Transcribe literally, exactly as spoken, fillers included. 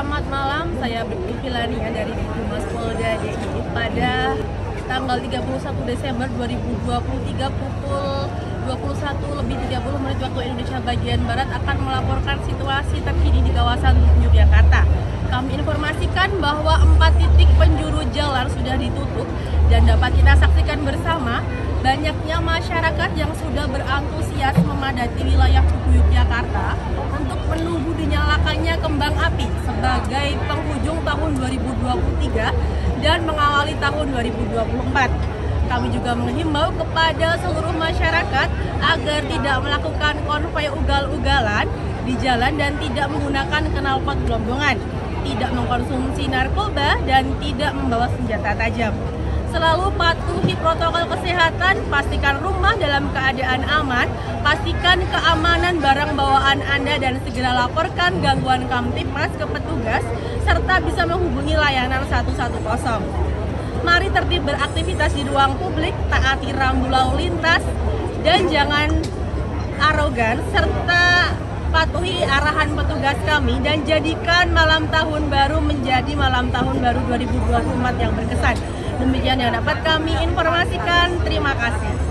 Selamat malam, saya Bribtu Filania dari Humas Polda D I I pada tanggal tiga puluh satu Desember dua ribu dua puluh tiga pukul dua puluh satu lebih tiga puluh menit waktu Indonesia bagian Barat akan melaporkan situasi terkini di kawasan Yogyakarta. Kami informasikan bahwa empat titik penjuru jalan sudah ditutup dan dapat kita saksikan bersama banyaknya masyarakat yang sudah berantusias memadati wilayah Tugu Yogyakarta untuk menunggu dinyalakannya kembang api sebagai penghujung tahun dua ribu dua puluh tiga dan mengawali tahun dua ribu dua puluh empat. Kami juga menghimbau kepada seluruh masyarakat agar tidak melakukan konvoi ugal-ugalan di jalan dan tidak menggunakan knalpot gelombongan, tidak mengkonsumsi narkoba, dan tidak membawa senjata tajam. Selalu patuhi protokol kesehatan, pastikan rumah dalam keadaan aman, pastikan keamanan barang bawaan Anda dan segera laporkan gangguan Kamtipmas ke petugas serta bisa menghubungi layanan satu satu nol. Mari tertib beraktivitas di ruang publik, taati rambu lalu lintas, dan jangan arogan serta patuhi arahan petugas kami dan jadikan malam tahun baru menjadi malam tahun baru dua ribu dua puluh empat yang berkesan. Demikian yang dapat kami informasikan. Terima kasih.